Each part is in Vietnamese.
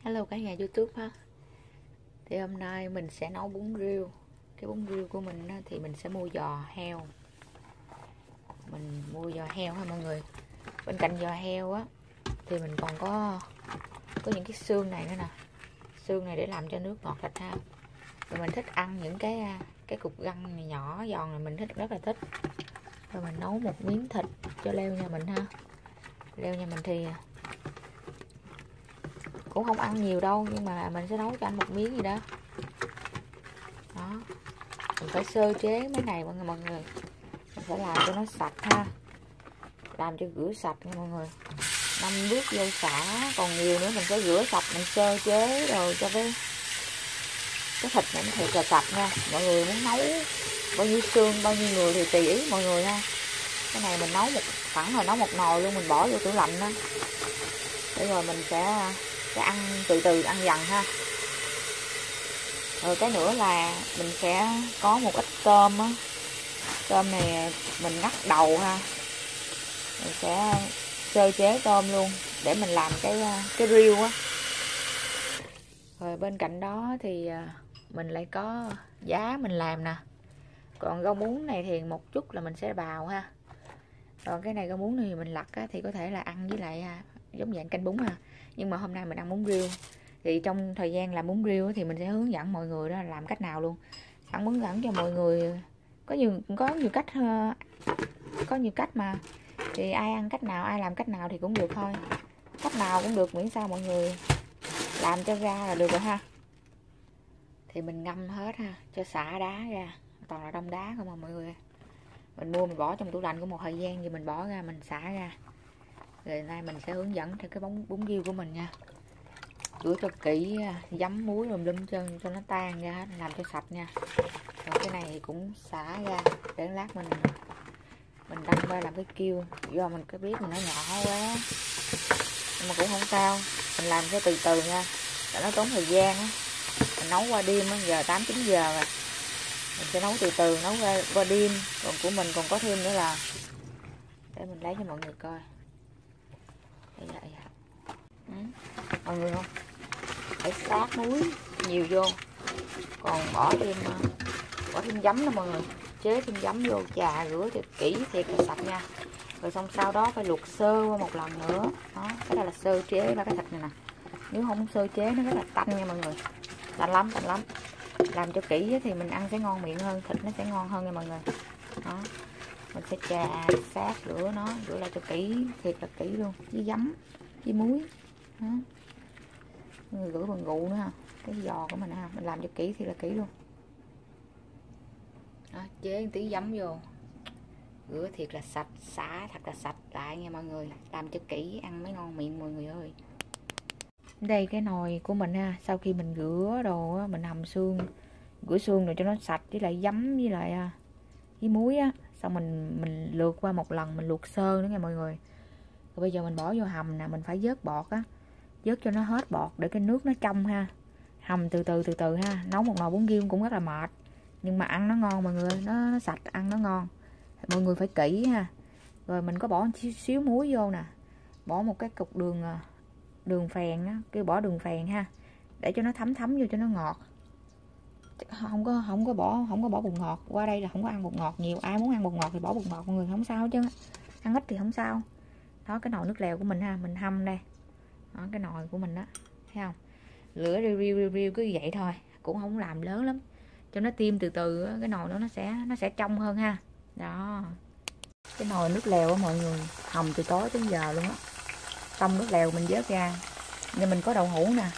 Hello cả nhà YouTube ha. Thì hôm nay mình sẽ nấu bún riêu. Cái bún riêu của mình thì mình sẽ mua giò heo. Mình mua giò heo ha mọi người. Bên cạnh giò heo á thì mình còn có những cái xương này nữa nè. Xương này để làm cho nước ngọt thịt ha. Rồi mình thích ăn những cái cục gân nhỏ giòn này, mình rất là thích. Rồi mình nấu một miếng thịt cho leo nhà mình ha. Leo nhà mình thì cũng không ăn nhiều đâu, nhưng mà mình sẽ nấu cho anh một miếng gì đó. Đó, mình phải sơ chế mấy này mọi người. Mình phải làm cho nó sạch ha, làm cho rửa sạch nha mọi người. 5 bước vô xả, còn nhiều nữa mình sẽ rửa sạch, mình sơ chế rồi cho cái thịt này nó thiệt là sạch nha. Mọi người muốn nấu bao nhiêu xương, bao nhiêu người thì tùy ý mọi người ha. Cái này mình nấu nấu một nồi luôn, mình bỏ vô tủ lạnh đó. Để rồi mình sẽ ăn từ từ, ăn dần ha. Rồi cái nữa là mình sẽ có một ít tôm á. Tôm này mình ngắt đầu ha. Mình sẽ sơ chế tôm luôn để mình làm cái riêu á. Rồi bên cạnh đó thì mình lại có giá mình làm nè. Còn rau muống này thì một chút là mình sẽ bào ha. Còn cái này rau muống này mình lặt á, thì có thể là ăn với lại giống dạng canh bún ha. Nhưng mà hôm nay mình ăn bún riêu. Thì trong thời gian làm bún riêu thì mình sẽ hướng dẫn mọi người đó làm cách nào luôn. Sẵn hướng dẫn cho mọi người có nhiều cách mà. Thì ai ăn cách nào, ai làm cách nào thì cũng được thôi. Cách nào cũng được, miễn sao mọi người làm cho ra là được rồi ha. Thì mình ngâm hết ha, cho xả đá ra, toàn là đông đá không mà mọi người. Mình mua mình bỏ trong tủ lạnh của một thời gian, thì mình bỏ ra mình xả ra. Rồi nay mình sẽ hướng dẫn theo cái bún riêu của mình nha. Rửa cho kỹ, giấm muối rồi lum cho nó tan ra, làm cho sạch nha. Rồi cái này thì cũng xả ra để lát mình đâm ra làm cái kiêu. Do mình cái biết mình nó nhỏ quá, nhưng mà cũng không sao, mình làm cho từ từ nha, để nó tốn thời gian á. Mình nấu qua đêm á, giờ 8-9 giờ rồi. Mình sẽ nấu từ từ, nấu qua đêm. Còn của mình còn có thêm nữa là, để mình lấy cho mọi người coi. Đây vậy. Mọi người không phải sát muối nhiều vô, còn bỏ thêm giấm đó mọi người. Chế thêm giấm vô, chà rửa thật kỹ thiệt là sạch nha. Rồi xong sau đó phải luộc sơ qua một lần nữa đó. Cái này là sơ chế ba cái thịt này nè. Nếu không sơ chế nó rất là tanh nha mọi người, tanh lắm. Làm cho kỹ thì mình ăn sẽ ngon miệng hơn, thịt nó sẽ ngon hơn nha mọi người. Đó, mình sẽ chà sát rửa lại cho kỹ, thiệt là kỹ luôn, với giấm với muối đó. Người rửa bằng rượu nữa ha. Cái giò của mình ha, mình làm cho kỹ thì là kỹ luôn đó. Chế một tí giấm vô, rửa thiệt là sạch, xả thật là sạch lại nha mọi người. Làm cho kỹ ăn mới ngon miệng mọi người ơi. Đây cái nồi của mình ha. Sau khi mình rửa đồ á, mình hầm xương, rửa xương rồi cho nó sạch, với lại giấm với lại với muối á. Xong mình lượt qua một lần, mình luộc sơ nữa nha mọi người. Rồi bây giờ mình bỏ vô hầm nè. Mình phải vớt bọt á, vớt cho nó hết bọt để cái nước nó trong ha. Hầm từ từ ha. Nấu một nồi bún riêu cũng rất là mệt, nhưng mà ăn nó ngon mọi người. Nó sạch, ăn nó ngon. Mọi người phải kỹ ha. Rồi mình có bỏ xíu muối vô nè. Bỏ một cái cục đường phèn á, kêu bỏ đường phèn ha, để cho nó thấm vô cho nó ngọt. Không có bỏ bột ngọt. Qua đây là không có ăn bột ngọt nhiều. Ai muốn ăn bột ngọt thì bỏ bột ngọt mọi người, không sao chứ. Ăn ít thì không sao. Đó, cái nồi nước lèo của mình ha, mình hâm đây. Đó, cái nồi của mình đó, thấy không? Lửa riu cứ vậy thôi, cũng không làm lớn lắm, cho nó tiêm từ từ. Cái nồi đó nó sẽ trong hơn ha. Đó, cái nồi nước lèo á mọi người, hầm từ tối tới giờ luôn á. Xong nước lèo mình vớt ra. Nên mình có đậu hũ nè.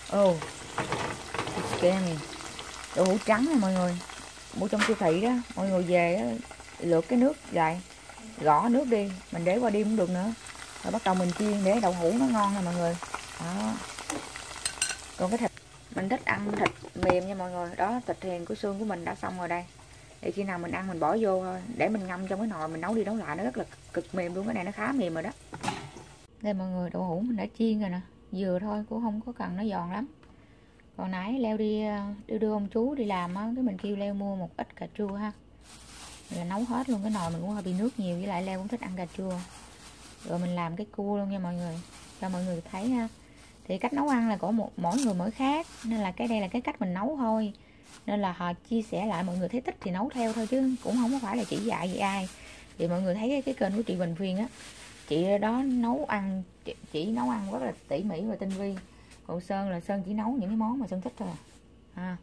Đậu hũ trắng nè mọi người, mua trong siêu thị đó. Mọi người về á, lượt cái nước vậy, gõ nước đi, mình để qua đêm cũng được nữa. Rồi bắt đầu mình chiên để đậu hũ nó ngon nè mọi người. Đó. Còn cái thịt, mình thích ăn thịt mềm nha mọi người. Đó, thịt hèn của xương của mình đã xong rồi đây. Để khi nào mình ăn mình bỏ vô thôi, để mình ngâm trong cái nồi mình nấu đi nấu lại, nó rất là cực mềm luôn. Cái này nó khá mềm rồi đó. Đây mọi người, đậu hũ mình đã chiên rồi nè, vừa thôi, cũng không có cần nó giòn lắm. Còn nãy Leo đi đưa ông chú đi làm á, cái mình kêu Leo mua một ít cà chua ha. Mình là nấu hết luôn. Cái nồi mình cũng hơi bị nước nhiều, với lại Leo cũng thích ăn cà chua. Rồi mình làm cái cua luôn nha mọi người, cho mọi người thấy ha. Thì cách nấu ăn là của mỗi người mỗi khác, nên là cái đây là cái cách mình nấu thôi, nên là họ chia sẻ lại, mọi người thấy thích thì nấu theo thôi chứ cũng không có phải là chỉ dạy gì ai. Thì mọi người thấy cái kênh của chị Bình Phiên á, chị đó nấu ăn, chỉ nấu ăn rất là tỉ mỉ và tinh vi. Còn Sơn là Sơn chỉ nấu những cái món mà Sơn thích thôi à.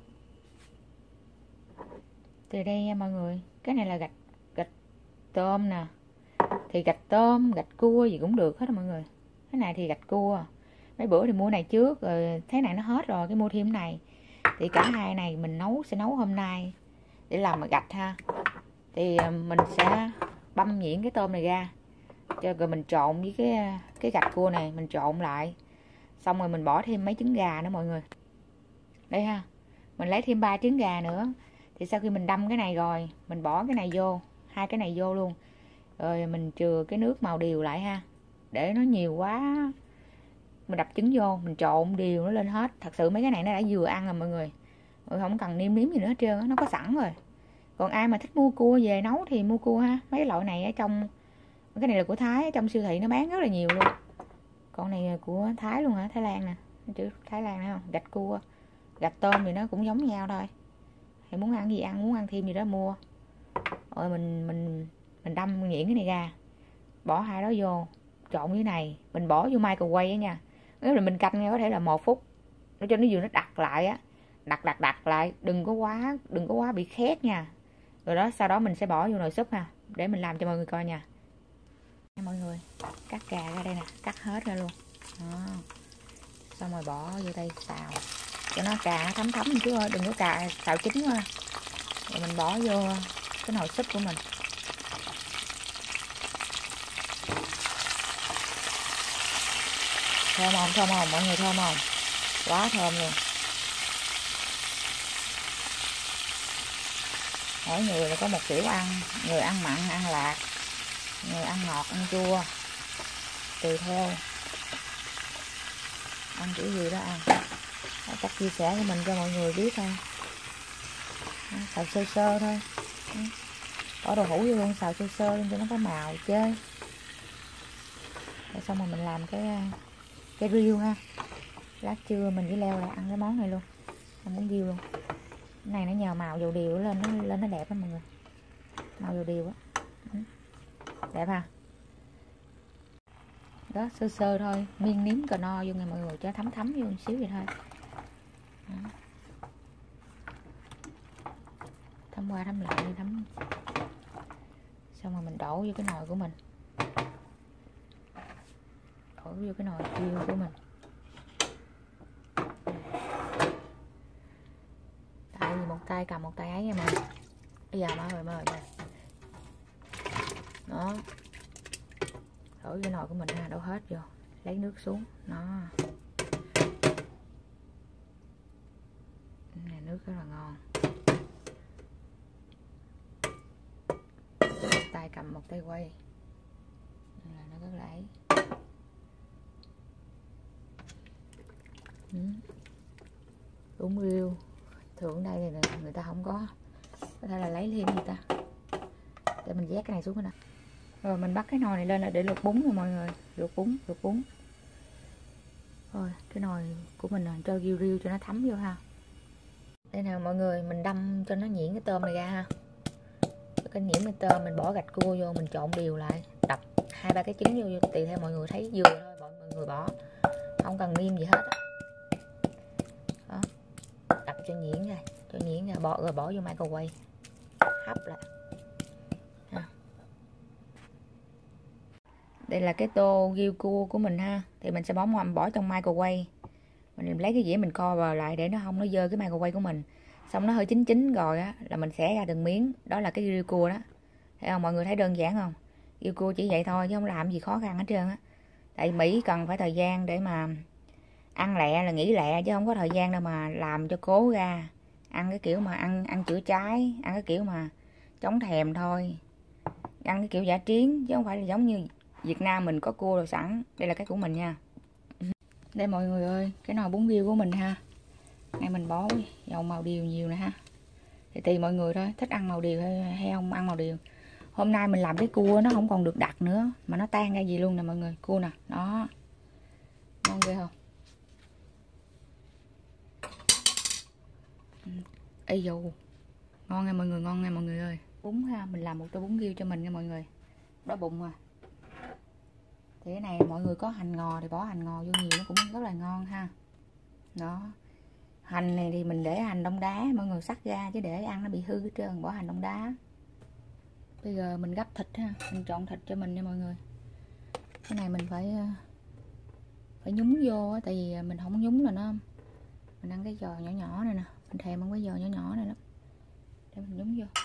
Từ đây mọi người, cái này là gạch tôm nè, thì gạch tôm gạch cua gì cũng được hết á mọi người. Cái này thì gạch cua, mấy bữa thì mua này trước rồi thấy này nó hết rồi cái mua thêm này. Thì cả hai này mình sẽ nấu hôm nay để làm mà gạch ha. Thì mình sẽ băm nhuyễn cái tôm này ra, rồi mình trộn với cái gạch cua này, mình trộn lại, xong rồi mình bỏ thêm mấy trứng gà nữa mọi người. Đây ha, mình lấy thêm 3 trứng gà nữa. Thì sau khi mình đâm cái này rồi, mình bỏ cái này vô, hai cái này vô luôn, rồi mình chừa cái nước màu điều lại ha. Để nó nhiều quá mình đập trứng vô, mình trộn đều nó lên hết. Thật sự mấy cái này nó đã vừa ăn rồi mọi người, không cần nêm nếm gì nữa hết trơn, nó có sẵn rồi. Còn ai mà thích mua cua về nấu thì mua cua ha. Mấy loại này ở trong, cái này là của Thái, ở trong siêu thị nó bán rất là nhiều luôn. Con này là của Thái luôn hả? Thái Lan nè, chữ Thái Lan thấy không? Gạch cua, gạch tôm thì nó cũng giống nhau thôi. Thì muốn ăn gì ăn, muốn ăn thêm gì đó mua. Rồi mình đâm nhuyễn cái này ra, bỏ hai đó vô, trộn với này, mình bỏ vô microwave á nha. Nếu là mình canh nghe có thể là 1 phút, để cho nó vừa nó đặt lại á, đặt lại, đừng có quá bị khét nha. Rồi đó, sau đó mình sẽ bỏ vô nồi súp ha, để mình làm cho mọi người coi nha. Mọi người, cắt gà ra đây nè, cắt hết ra luôn đó. Xong rồi bỏ vô đây xào cho nó cà thấm thấm chứ ơi, đừng có cà xào chín quá. Rồi mình bỏ vô cái nồi súp của mình. Thơm không mọi người, thơm không? Quá thơm luôn. Mỗi người là có một kiểu ăn, người ăn mặn ăn lạc, người ăn ngọt ăn chua, tùy theo ăn kiểu gì đó ăn. Cách chia sẻ của mình cho mọi người biết thôi. Xào sơ sơ thôi, bỏ đồ hũ vô luôn, xào sơ sơ lên cho nó có màu chơi. Rồi xong rồi mình làm cái riêu ha. Lát trưa mình chỉ leo lại ăn cái món này luôn, ăn món riêu luôn. Cái này nó nhờ màu dầu điều lên nó đẹp lắm mọi người, màu dầu điều á, đẹp ha. Đó, sơ sơ thôi, miên nếm cờ no vô nghe mọi người, cho thấm thấm vô một xíu vậy thôi. Đó. Thấm qua thấm lại thấm. Xong rồi mình đổ vô cái nồi của mình, đổ vô cái nồi riêu của mình. Tại vì một tay cầm một tay ấy nha mọi người. Bây giờ mở rồi đó, đổ vô nồi của mình ha, đổ hết vô, lấy nước xuống nó. Này nước rất là ngon. Một tay cầm một tay quay nên là nó rất là ấy. Đúng riêu thường đây là người ta không có thể là lấy thêm gì ta. Để mình vét cái này xuống nè. Rồi mình bắt cái nồi này lên là để luộc bún rồi mọi người, luộc bún. Rồi cái nồi của mình là cho riêu cho nó thấm vô ha. Đây nè mọi người, mình đâm cho nó nhuyễn cái tôm này ra ha. Cái nhuyễn cái tôm mình bỏ gạch cua vô, mình trộn đều lại, đập 2-3 cái trứng vô tùy theo mọi người thấy vừa thôi, mọi người bỏ, không cần nêm gì hết á. Đó, đập cho nhuyễn ra, bỏ vô microwave hấp lại. Đây là cái tô riêu cua của mình ha, thì mình sẽ bỏ trong microwave. Mình lấy cái dĩa mình co vào lại để nó không nó dơ cái microwave của mình. Xong nó hơi chín rồi á là mình xẻ ra từng miếng, đó là cái riêu cua đó. Thấy không, mọi người thấy đơn giản không? Riêu cua chỉ vậy thôi chứ không làm gì khó khăn hết trơn á. Tại Mỹ cần phải thời gian để mà ăn lẹ là nghĩ lẹ, chứ không có thời gian đâu mà làm cho cố ra. Ăn cái kiểu mà ăn chữa trái, ăn cái kiểu mà chống thèm thôi. Ăn cái kiểu giả chiến chứ không phải là giống như Việt Nam mình có cua rồi sẵn. Đây là cái của mình nha. Đây mọi người ơi, cái nồi bún riêu của mình ha. Này mình bỏ dầu màu điều nhiều nè ha. Thì tùy mọi người thôi, thích ăn màu điều hay không ăn màu điều. Hôm nay mình làm cái cua nó không còn được đặc nữa, mà nó tan ra gì luôn nè mọi người. Cua nè, đó. Ngon ghê không? Ê dù ngon nha mọi người, ngon nha mọi người ơi. Bún ha, mình làm một tô bún riêu cho mình nha mọi người. Đói bụng à. Thì cái này mọi người có hành ngò thì bỏ hành ngò vô nhiều nó cũng rất là ngon ha. Đó. Hành này thì mình để hành đông đá, mọi người xắt ra chứ để ăn nó bị hư hết trơn, bỏ hành đông đá. Bây giờ mình gắp thịt ha, mình chọn thịt cho mình nha mọi người. Cái này mình phải nhúng vô tại vì mình không nhúng là nó, mình ăn cái giò nhỏ nhỏ này nè, mình thèm ăn cái giò nhỏ nhỏ này lắm. Để mình nhúng vô.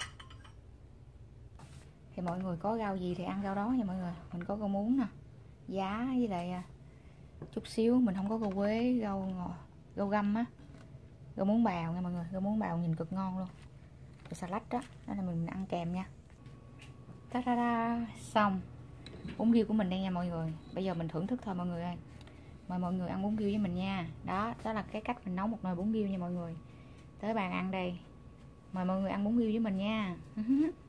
Thì mọi người có rau gì thì ăn rau đó nha mọi người. Mình có rau muống nè, giá với lại chút xíu, mình không có rau quế, rau găm á, rau muống bào nha mọi người. Rau muống bào nhìn cực ngon luôn. Rồi salad đó, đó là mình ăn kèm nha. Ta -da -da. Xong bún riêu của mình đây nha mọi người. Bây giờ mình thưởng thức thôi mọi người ơi. Mời mọi người ăn bún riêu với mình nha. Đó là cái cách mình nấu một nồi bún riêu nha mọi người. Tới bàn ăn đây. Mời mọi người ăn bún riêu với mình nha.